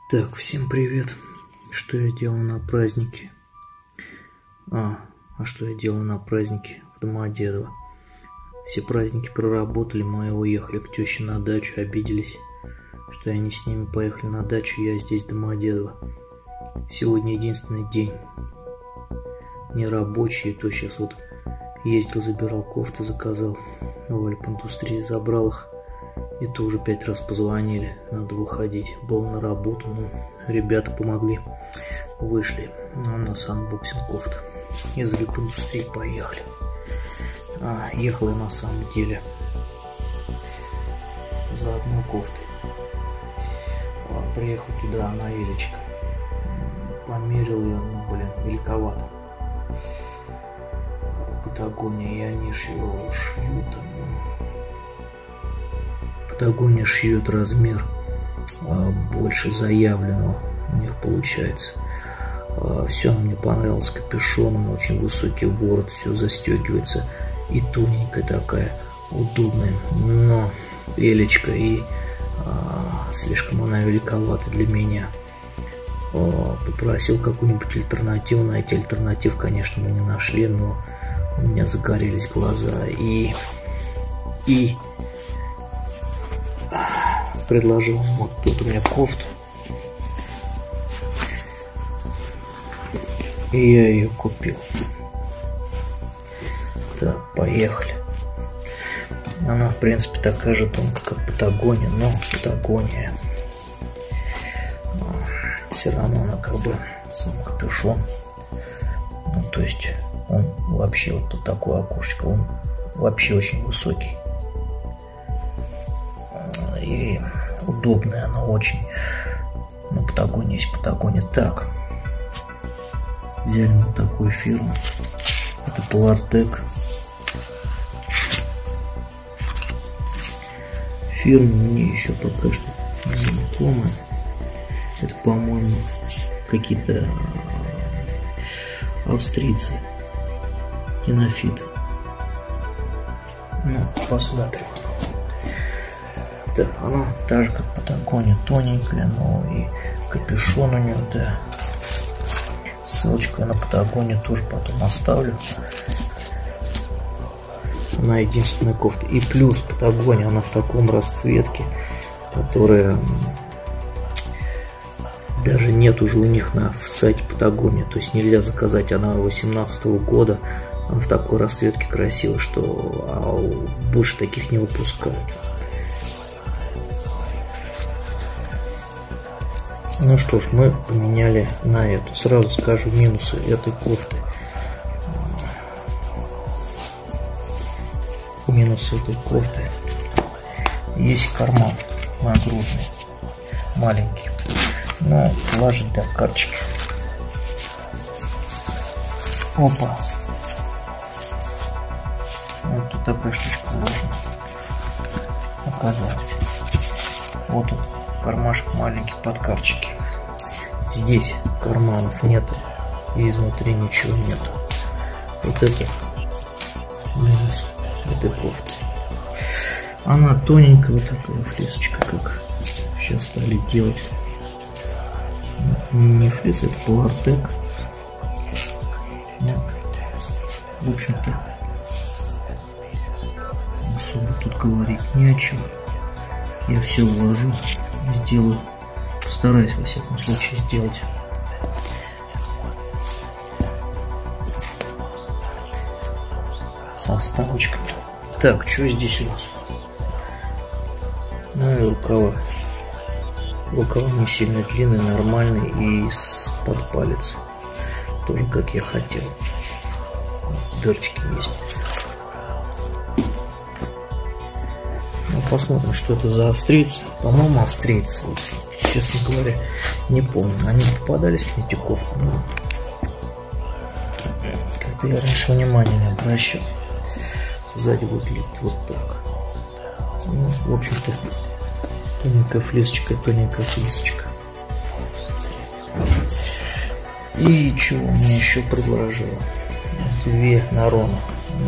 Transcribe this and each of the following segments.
Так, всем привет. Что я делал на празднике? Что я делал на празднике в Домодедово? Все праздники проработали, мы уехали к теще на дачу, обиделись, что они с ними поехали на дачу, я здесь в Домодедово. Сегодня единственный день нерабочий, то сейчас вот ездил, забирал кофты, заказал в Альп-индустрии, забрал их. И то уже 5 раз позвонили, надо выходить. Был на работу, но ребята помогли, вышли. У нас анбоксинг кофт. Из Альп-индустрии поехали. Ехал я на самом деле за одной кофтой. Приехал туда на величко. Померил ее, великовато. Патагония, и они шьют. Патагония шьет размер больше заявленного, у них получается. Все мне понравилось капюшоном, очень высокий ворот, все застегивается и тоненькая такая, удобная, но величко и слишком она великовата для меня. Попросил какую-нибудь альтернативу, найти альтернатив, конечно, мы не нашли, но у меня загорелись глаза и предложил, вот тут у меня кофта, и я ее купил. Так, поехали. Она, в принципе, такая же тонкая, как Патагония, но Патагония все равно она как бы сам капюшон. Ну, то есть он вообще, вот тут такое окошечко, он вообще очень высокий. И удобная она очень. На Патагоне есть Патагония. Так, взяли вот такую фирму. Это Polartec. Фирма мне еще пока что не знакомая. Это, по-моему, какие-то австрийцы. Кинофит. Ну, посмотрим. Да, она та же, как Патагония, тоненькая, но и капюшон у нее, да. Ссылочку на Патагонию тоже потом оставлю. Она единственная кофта. И плюс Патагония, она в таком расцветке, которая даже нет уже у них на сайте Патагония. То есть нельзя заказать, она 18-го года. Она в такой расцветке красивой, что больше таких не выпускают. Ну что ж, мы поменяли на эту. Сразу скажу минусы этой кофты. Минусы этой кофты. Есть карман нагрудный, маленький, но положить для карточки. Опа. Вот тут такая штучка положена. Оказалось. Вот тут кармашек маленький под карточки. Здесь карманов нету и изнутри ничего нету. Вот это минус этой кофты. Она тоненькая, вот такая флисочка, как сейчас стали делать. Не флис, это Polartec. В общем-то, особо тут говорить не о чем. Я все вложу, сделаю, постараюсь во всяком случае сделать. Со вставочками. Так, что здесь у нас? Ну и рукава. Рукава не сильно длинные, нормальные и под палец. Тоже как я хотел. Дырочки есть. Посмотрим, что это за австрийцы. По-моему, австрийцы. Честно говоря, не помню. Они попадались мне эти кофты. Но как-то я раньше внимания не обращал. Сзади выглядит вот так. Ну, в общем-то, тоненькая флисочка, тоненькая флисочка. И чего мне еще предложила? 2 Нарона.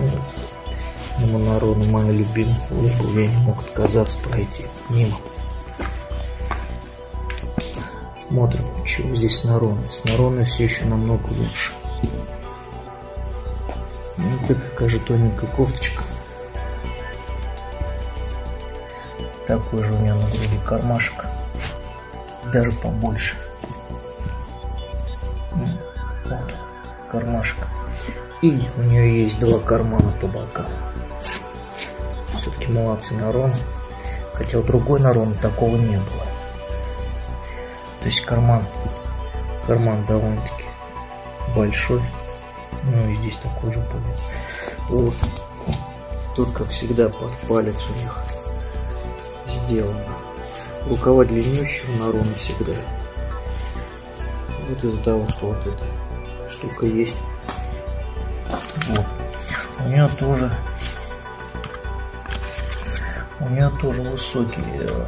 Нарона моя любимая. Я не мог отказаться пройти мимо. Смотрим, что здесь с Нароной. С Нароной все еще намного лучше. Вот это такая же тоненькая кофточка. Такой же у нее на груди кармашек. Даже побольше. Вот кармашек. И у нее есть 2 кармана по бокам. Все-таки молодцы Нарона. Хотя у другой Нароны такого не было. То есть карман довольно-таки большой. Ну и здесь такой же будет. Вот. Тут, как всегда, под палец у них сделано. Рукава длиннющие у Нароны всегда. Вот из-за того, что вот эта штука есть. Вот. У нее тоже высокий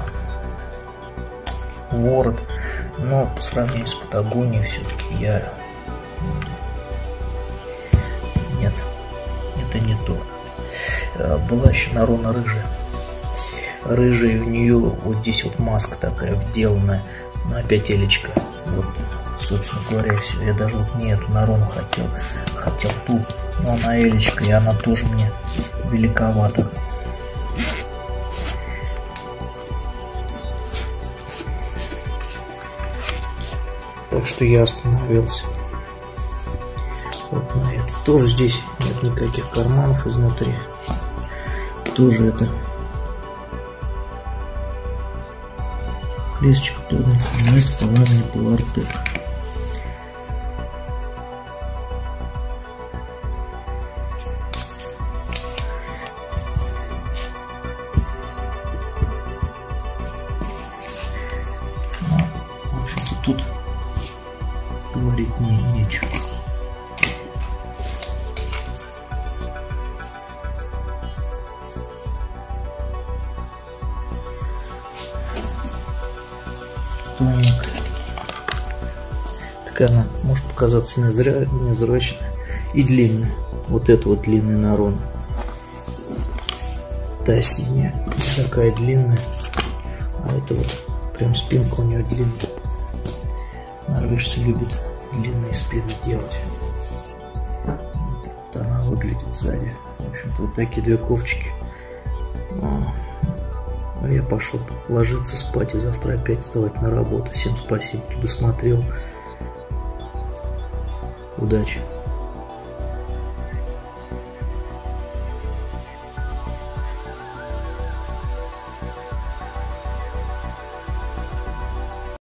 ворот. Но по сравнению с Патагонией все-таки нет, это не то. Была еще Нарона рыжая. Рыжая, у нее вот здесь вот маска такая вделанная на петелечко. Вот, собственно говоря, все. Я даже вот не эту Нарону хотел ту, но она элечка, и она тоже мне великовата. Так что я остановился вот на это. Тоже здесь нет никаких карманов изнутри. Тоже это лесочка тоненькая, но это полазный Полартек. В общем-то тут говорить нечего. Тоненькая. Такая она может показаться невзрачная и длинная. Вот это вот длинная Нарона. Та синяя такая длинная, а это вот прям спинка у нее длинная. Норвежцы любят длинные спины делать. Вот она выглядит сзади. В общем-то, вот такие 2 кофточки. А я пошел ложиться спать и завтра опять вставать на работу. Всем спасибо, кто досмотрел. Удачи.